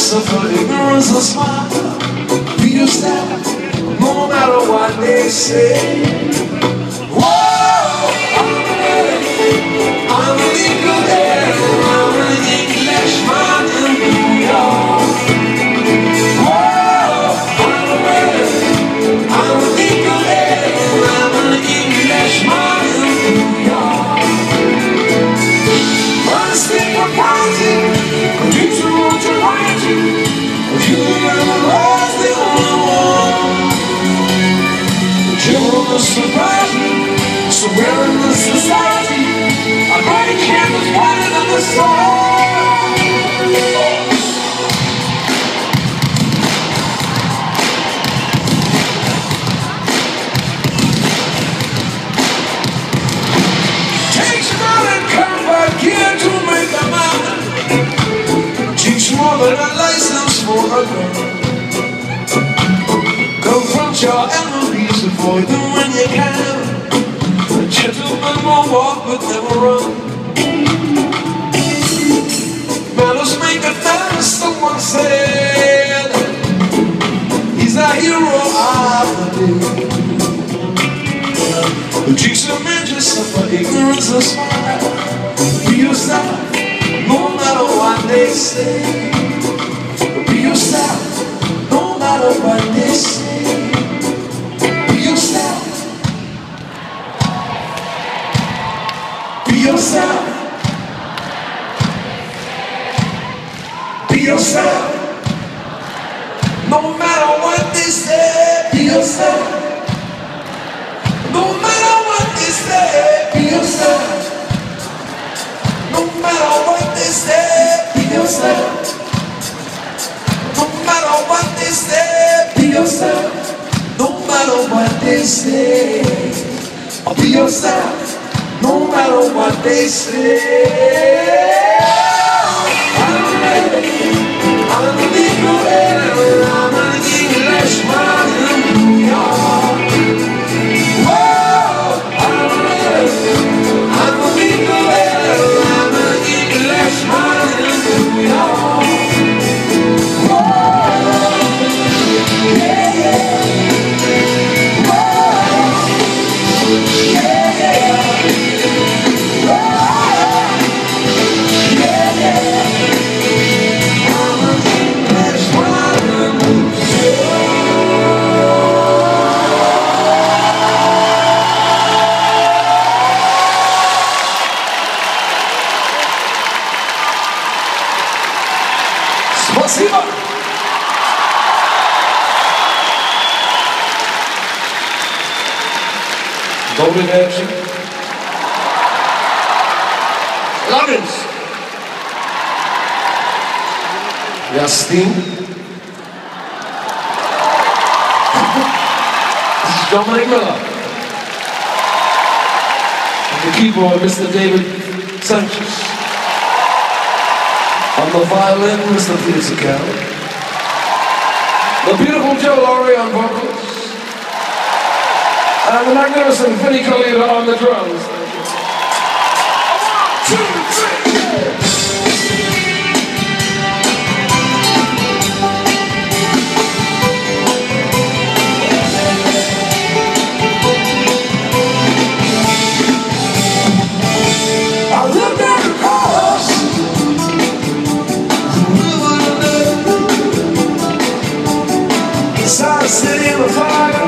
suffer ignorance or smile. Be yourself, no matter what they say. Whoa, I'm an Englishman, I'm an Englishman in New York. Whoa, I'm an Englishman, I'm an Englishman in New York. Must think about it, you want to write you, but you never lost the only one. You will surprise me, so we're in the society. I break candles brighter than the sun. Takes more than comfort gear to make a man. Takes more than a license for a gun. Confront your enemies, avoid them when you can. A gentleman will walk but never run. Malice make a man, someone said. He's a hero of the day. The cheeks of men just suffer ignorance or smile. Be yourself, no matter what they say. Be yourself, no matter what they say. Be yourself. Be yourself. Be yourself. No matter what they say. Be yourself. No matter what they say. Be yourself. No matter what they say. Be yourself. No matter what they say. Be yourself. No matter what they say. Be yourself. No matter what they say. I'm ready. I'm an Englishman in New York. Whoa, I'm ready. I'm an Englishman in New York. Whoa, yeah, yeah. Спасибо! Dobry wieczór. Loggins. Justin. This is Dominic Miller. On the keyboard, Mr. David Sanchez. On the violin, Mr. Felix Accountant. The beautiful Joe Laurie on vocals. And the magnificent Vinnie Colaiuta on the drums. 1, 2, 3, I looked at the cross, the river, the city in the fire.